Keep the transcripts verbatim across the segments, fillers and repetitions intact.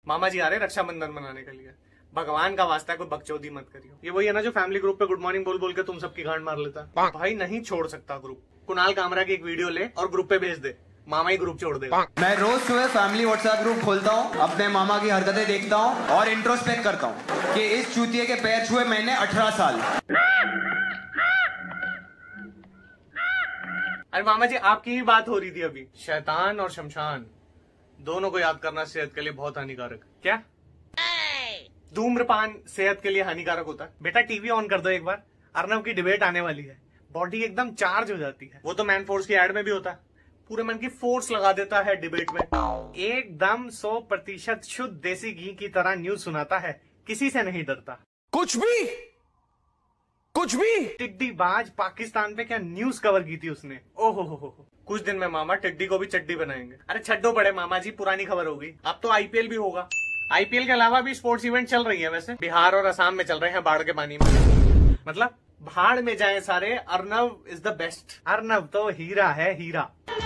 मामा जी आ रहे रक्षाबंधन मनाने के लिए, भगवान का वास्ता है कोई बकचोदी मत करियो। ये वही है ना जो फैमिली ग्रुप पे गुड मॉर्निंग बोल बोल के तुम सबकी गांड मार लेता। भाई नहीं छोड़ सकता ग्रुप। कुणाल कामरा की एक वीडियो ले और ग्रुप पे भेज दे, मामा ही ग्रुप छोड़ देगा। मैं रोज सुबह फैमिली व्हाट्सएप ग्रुप खोलता हूँ, अपने मामा की हरकतें देखता हूँ और इंट्रोस्पेक्ट करता हूँ कि इस चूतिए के पैर छुए मैंने अठारह साल। अरे मामा जी आपकी ही बात हो रही थी अभी। शैतान और शमशान दोनों को याद करना सेहत के लिए बहुत हानिकारक। क्या धूम्रपान सेहत के लिए हानिकारक होता है? बेटा टीवी ऑन कर दो एक बार, अर्नव की डिबेट आने वाली है, बॉडी एकदम चार्ज हो जाती है। वो तो मैन फोर्स की एड में भी होता है, पूरे मन की फोर्स लगा देता है डिबेट में, एकदम सौ प्रतिशत शुद्ध देसी घी की तरह न्यूज सुनाता है, किसी से नहीं डरता। कुछ भी कुछ भी टिड्डी बाज पाकिस्तान पे क्या न्यूज कवर की थी उसने, ओहो हो हो। कुछ दिन में मामा टिड्डी को भी चड्डी बनाएंगे। अरे छड्डो पड़े मामा जी, पुरानी खबर हो गई, अब तो आईपीएल भी होगा। आईपीएल के अलावा भी स्पोर्ट्स इवेंट चल रही है वैसे, बिहार और असम में चल रहे हैं बाढ़ के पानी में। मतलब भाड़ में जाए सारे, Arnav is the best. Arnav तो हीरा है, हीरा।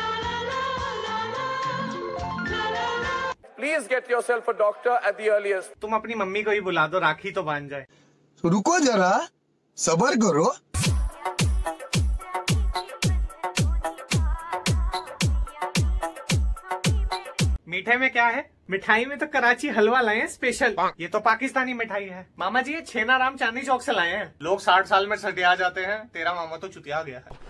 Please get yourself a doctor at the earliest. तुम अपनी मम्मी को ही बुला दो, राखी तो बांध जाए। रुको जरा, सबर करो। मीठे में क्या है? मिठाई में तो कराची हलवा लाए हैं स्पेशल, ये तो पाकिस्तानी मिठाई है। मामा जी ये छेना राम चांदनी चौक से लाए हैं। लोग साठ साल में सटिया जाते हैं, तेरा मामा तो चुतिया गया है।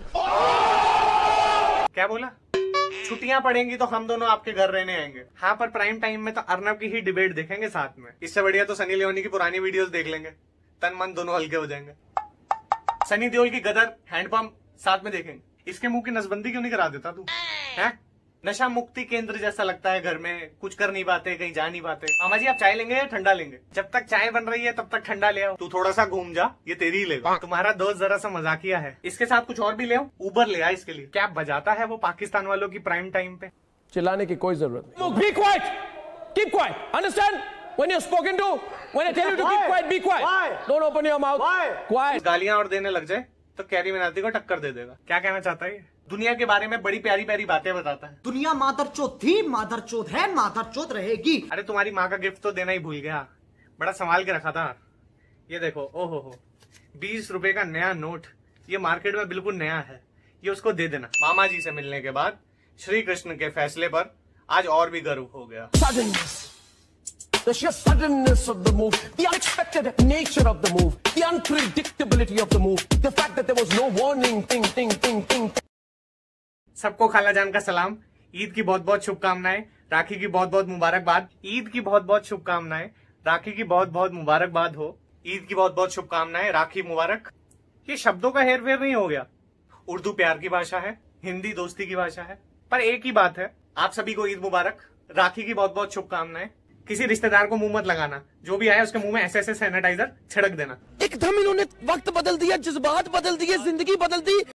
क्या बोला? छुट्टियां पड़ेंगी तो हम दोनों आपके घर रहने आएंगे। हाँ पर प्राइम टाइम में तो अर्नव की ही डिबेट देखेंगे साथ में। इससे बढ़िया तो सनी लियोनी की पुरानी वीडियोस देख लेंगे, तन मन दोनों हल्के हो जाएंगे। सनी देओल की गदर हैंडपंप साथ में देखेंगे। इसके मुंह की नसबंदी क्यों नहीं करा देता तू? है नशा मुक्ति केंद्र जैसा लगता है घर में, कुछ कर नहीं पाते, कहीं जा नहीं पाते। मामा जी आप चाय लेंगे या ठंडा लेंगे? जब तक चाय बन रही है तब तक ठंडा ले आओ। तू थोड़ा सा घूम जा, ये तेरी ही लेगा। तुम्हारा दोस्त जरा सा मजाकिया है। इसके साथ कुछ और भी ले आओ, उबर ले आ इसके लिए। क्या बजाता है वो पाकिस्तान वालों की प्राइम टाइम पे। चिल्लाने की कोई जरूरत नहीं। Be quiet, keep quiet, understand? When you're spoken to, when I tell you to keep quiet, be quiet. Don't open your mouth. Quiet. गालियां और देने लग जाए तो कैरी मिनाती को टक्कर दे देगा। क्या कहना चाहता है? दुनिया के बारे में बड़ी प्यारी प्यारी बातें बताता है। दुनिया मादरचोद थी, मादरचोद है, मादरचोद रहेगी। अरे तुम्हारी माँ का गिफ्ट तो देना ही भूल गया, बड़ा संभाल के रखा था। ये देखो, ओहो हो, बीस रुपए का नया नोट, ये मार्केट में बिल्कुल नया है, ये उसको दे देना। मामा जी से मिलने के बाद श्री कृष्ण के फैसले पर आज और भी गर्व हो गया। The sheer suddenness of the move, the unexpected nature of the move, the unpredictability of the move, the fact that there was no warning, ting, ting, ting, ting. सबको खाला जान का सलाम, ईद की बहुत बहुत शुभकामनाएं, राखी की बहुत बहुत मुबारकबाद। ईद की बहुत बहुत शुभकामनाएं, राखी की बहुत बहुत मुबारकबाद हो। ईद की बहुत बहुत शुभकामनाएं, राखी मुबारक। ये शब्दों का हेर फेर नहीं हो गया। उर्दू प्यार की भाषा है, हिंदी दोस्ती की भाषा है, पर एक ही बात है, आप सभी को ईद मुबारक, राखी की बहुत बहुत शुभकामनाएं। किसी रिश्तेदार को मुंह मत लगाना, जो भी आए उसके मुंह में ऐसे ऐसे सैनिटाइजर छिड़क देना। एकदम इन्होंने वक्त बदल दिया, जज्बात बदल दिए, जिंदगी बदल दी।